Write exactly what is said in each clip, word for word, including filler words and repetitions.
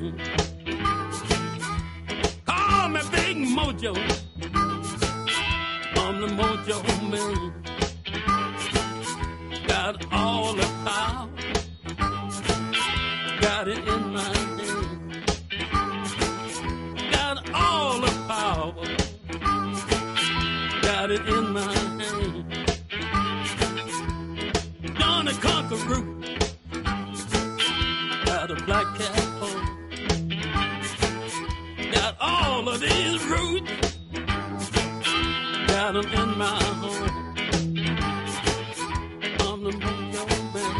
man. Call me Big Mojo. I'm the Mojo man. Got all the power. Got it in my hand. Got all the power. Got it in my hand. Johnny Conqueror. Got a black cat home. Got all of these roots. Got them in my home. I'm the Mojo man.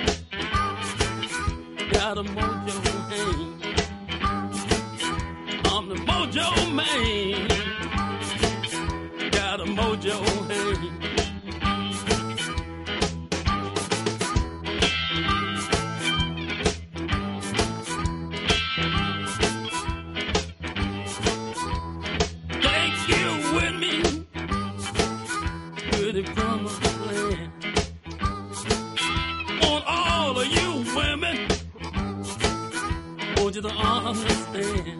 Got a Mojo hand. I'm the Mojo man. Got a Mojo hand. You to understand,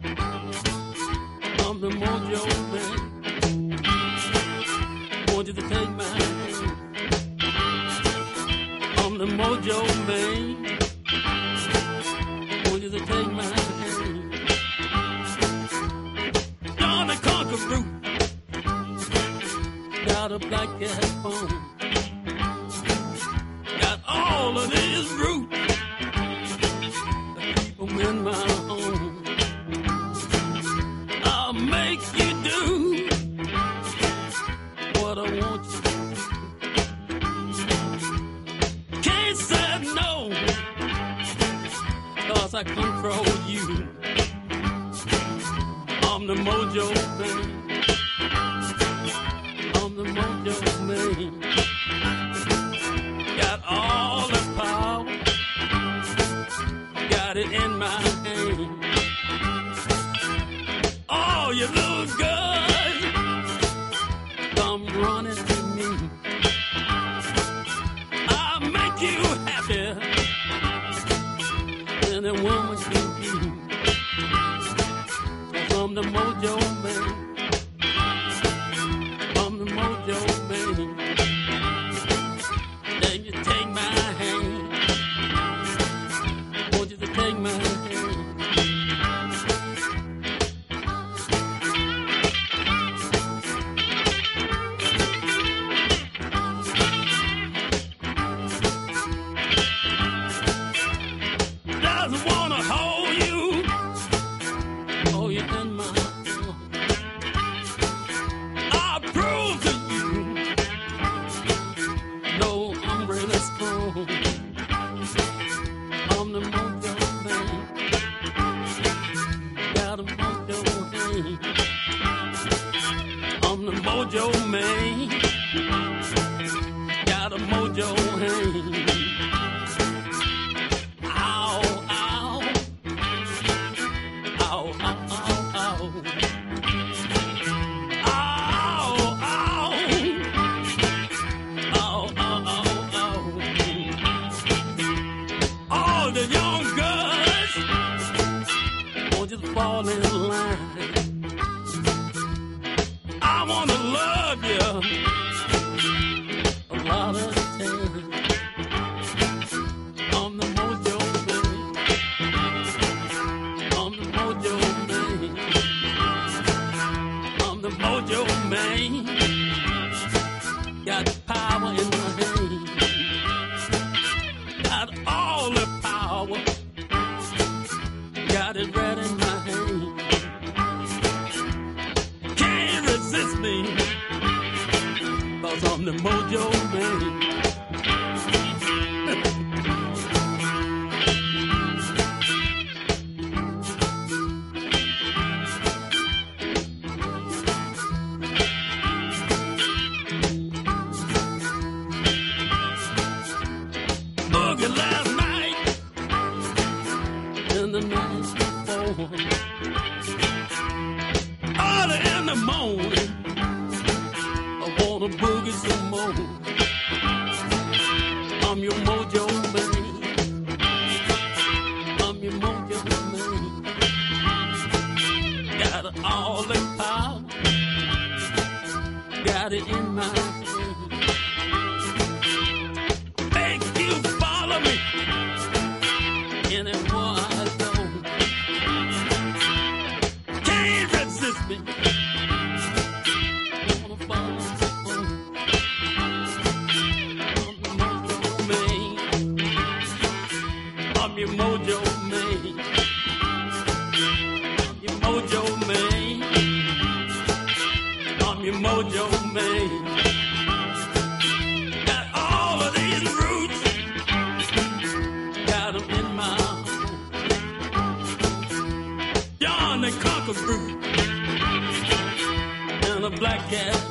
I'm the Mojo man. Want you to take my hand. I'm the Mojo man. Want you to take my hand. Johnny Conqueror. Got a black cat phone. Got all of these roots. In my home, I'll make you do what I want you to do. Can't say no, 'cause I control you. I'm the Mojo man. I'm the Mojo man. Got all the power. Got it in my hand. Oh, you look good. Come running to me. I'll make you happy than a woman can be. 'Cause I'm the Mojo man. I'm the Mojo man. Then you take my hand. Take my hand. Doesn't wanna hold you. Oh, you're in my arms. I'll prove to you. No, I'm really strong. I'm the Mojo. Got a Mojo hand. I'm the Mojo man. Got a Mojo hand. Ow, ow. Ow, ow, ow, ow. Ow, ow. Ow, ow, ow, ow. All the young girls just fall in line. I wanna love you a lot of time. I'm the Mojo man. I'm the Mojo man. I'm the Mojo man. Got power in my hand. Got all the power. Got it right in my hand. Can't resist me, 'cause I'm the Mojo man. Boogie last night and the night before. Early in the morning, I wanna boogie some more. I'm your Mojo man. I'm your Mojo man. got it in my make you follow me anymore. I don't can't resist me. Wanna follow I'm your mojo man. I'm your mojo man. I'm your mojo man. Got all of these roots. Got them in my John the Conqueror root. And a black cat.